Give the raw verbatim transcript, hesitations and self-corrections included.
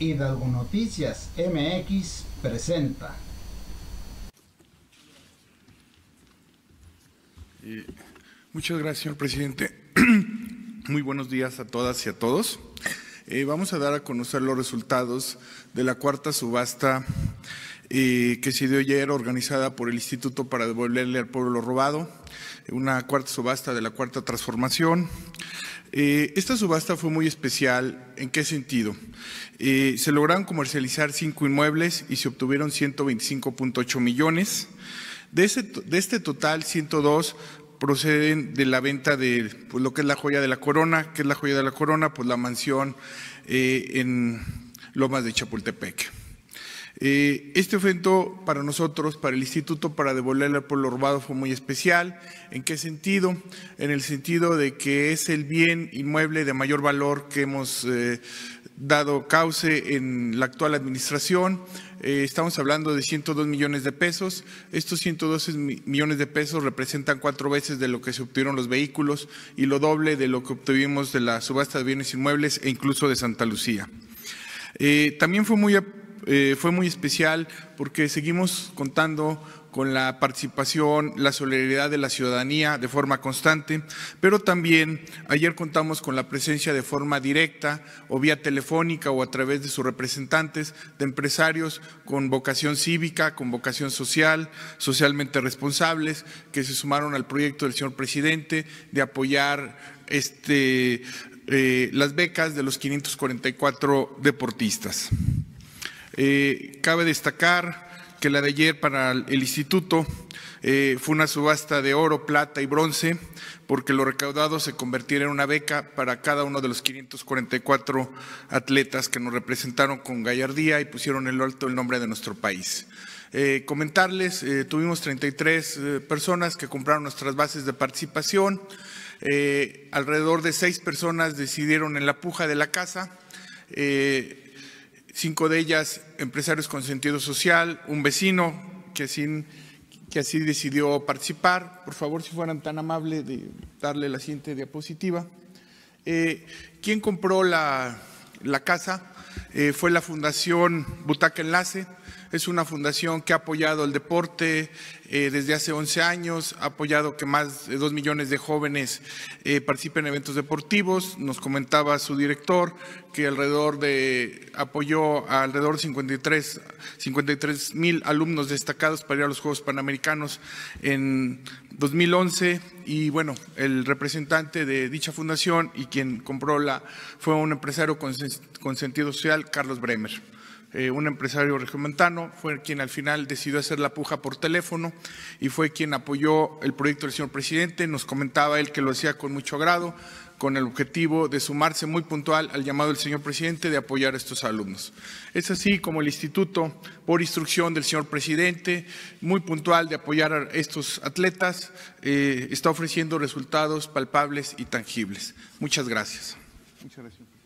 Hidalgo Noticias M X presenta. Eh, muchas gracias, señor presidente. Muy buenos días a todas y a todos. Eh, vamos a dar a conocer los resultados de la cuarta subasta eh, que se dio ayer, organizada por el Instituto para Devolverle al Pueblo lo Robado, una cuarta subasta de la Cuarta Transformación. Eh, esta subasta fue muy especial. ¿En qué sentido? Eh, se lograron comercializar cinco inmuebles y se obtuvieron ciento veinticinco punto ocho millones. De, ese, de este total, ciento dos proceden de la venta de pues, lo que es la joya de la corona. ¿Qué es la joya de la corona? Pues la mansión eh, en Lomas de Chapultepec. Eh, este evento para nosotros, para el Instituto para Devolverle al Pueblo Robado, fue muy especial. ¿En qué sentido? En el sentido de que es el bien inmueble de mayor valor que hemos eh, dado cauce en la actual administración. Eh, estamos hablando de ciento dos millones de pesos. Estos ciento doce millones de pesos representan cuatro veces de lo que se obtuvieron los vehículos y lo doble de lo que obtuvimos de la subasta de bienes inmuebles e incluso de Santa Lucía. Eh, también fue muy Eh, fue muy especial porque seguimos contando con la participación, la solidaridad de la ciudadanía de forma constante, pero también ayer contamos con la presencia de forma directa o vía telefónica o a través de sus representantes de empresarios con vocación cívica, con vocación social, socialmente responsables, que se sumaron al proyecto del señor presidente de apoyar este, eh, las becas de los quinientos cuarenta y cuatro deportistas. Eh, cabe destacar que la de ayer para el instituto eh, fue una subasta de oro, plata y bronce, porque lo recaudado se convirtiera en una beca para cada uno de los quinientos cuarenta y cuatro atletas que nos representaron con gallardía y pusieron en alto el nombre de nuestro país. Eh, comentarles, eh, tuvimos treinta y tres eh, personas que compraron nuestras bases de participación, eh, alrededor de seis personas decidieron en la puja de la casa, eh, cinco de ellas empresarios con sentido social, un vecino que así, que así decidió participar. Por favor, si fueran tan amables de darle la siguiente diapositiva. Eh, ¿Quién compró la, la casa? Eh, fue la Fundación Butaca Enlace. Es una fundación que ha apoyado el deporte eh, desde hace once años, ha apoyado que más de dos millones de jóvenes eh, participen en eventos deportivos. Nos comentaba su director que alrededor de, apoyó a alrededor de cincuenta y tres mil alumnos destacados para ir a los Juegos Panamericanos en dos mil once. Y bueno, el representante de dicha fundación y quien compró la fue un empresario con, con sentido social, Carlos Bremer. Eh, un empresario regiomontano, fue quien al final decidió hacer la puja por teléfono y fue quien apoyó el proyecto del señor presidente. Nos comentaba él que lo hacía con mucho agrado, con el objetivo de sumarse muy puntual al llamado del señor presidente de apoyar a estos alumnos. Es así como el instituto, por instrucción del señor presidente, muy puntual de apoyar a estos atletas, eh, está ofreciendo resultados palpables y tangibles. Muchas gracias. Muchas gracias.